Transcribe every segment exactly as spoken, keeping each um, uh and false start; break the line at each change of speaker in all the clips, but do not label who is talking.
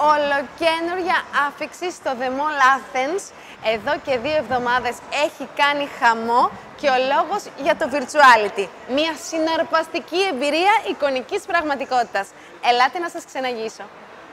Ολοκένουργια άφιξη στο The Mall Athens. Εδώ και δύο εβδομάδες έχει κάνει χαμό και ο λόγος για το virtuality. Μια συναρπαστική εμπειρία εικονικής πραγματικότητας. Ελάτε να σας ξεναγήσω.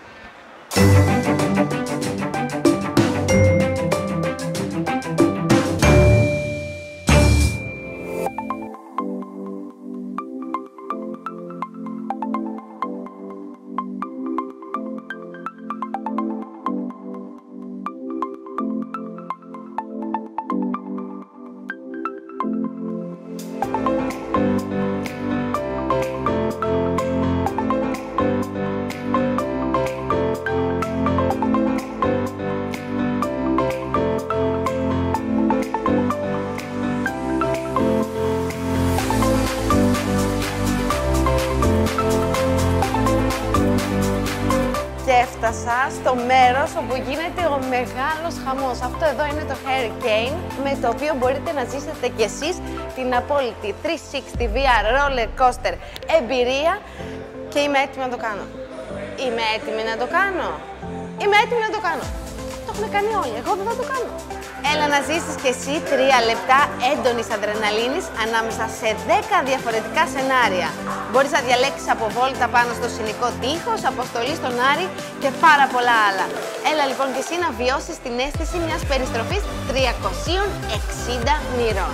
Και έφτασα στο μέρος όπου γίνεται ο μεγάλος χαμός. Αυτό εδώ είναι το Hurricane, με το οποίο μπορείτε να ζήσετε κι εσείς την απόλυτη τριακόσια εξήντα βι αρ roller coaster εμπειρία και είμαι έτοιμη να το κάνω. Είμαι έτοιμη να το κάνω. Είμαι έτοιμη να το κάνω. Το έχουν κάνει όλοι, εγώ δεν θα το κάνω. Έλα να ζήσεις κι εσύ τρία λεπτά έντονης αδρεναλίνης ανάμεσα σε δέκα διαφορετικά σενάρια. Μπορείς να διαλέξεις από βόλτα πάνω στο σκηνικό τείχος, αποστολή στον Άρη και πάρα πολλά άλλα. Έλα λοιπόν κι εσύ να βιώσεις την αίσθηση μιας περιστροφής τριακοσίων εξήντα μοιρών.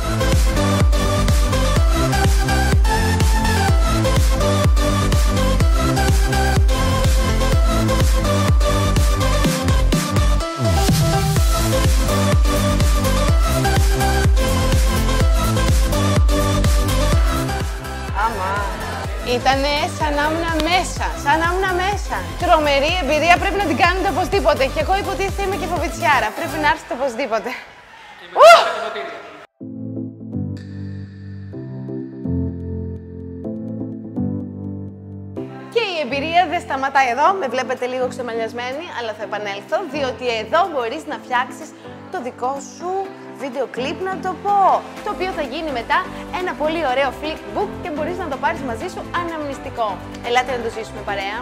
Ήτανε σαν να ήμουν μέσα, σαν να ήμουν μέσα. Τρομερή εμπειρία, πρέπει να την κάνετε οπωσδήποτε. Και εγώ υποτίθεται είμαι και φοβητσιάρα, πρέπει να έρθετε οπωσδήποτε. Και η εμπειρία δεν σταματάει εδώ, με βλέπετε λίγο ξεμαλιασμένη, αλλά θα επανέλθω, διότι εδώ μπορείς να φτιάξεις το δικό σου βίντεο κλιπ, να το πω, το οποίο θα γίνει μετά ένα πολύ ωραίο flipbook και μπορείς να το πάρεις μαζί σου αναμνηστικό. Ελάτε να το ζήσουμε παρέα.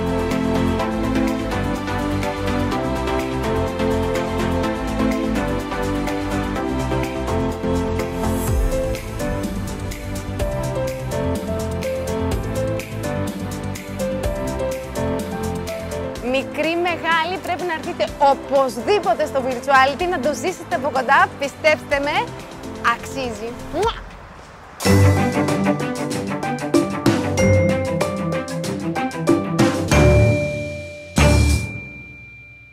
Μικρή, μεγάλη, πρέπει να έρθετε οπωσδήποτε στο virtuality, να το ζήσετε από κοντά, πιστέψτε με, αξίζει.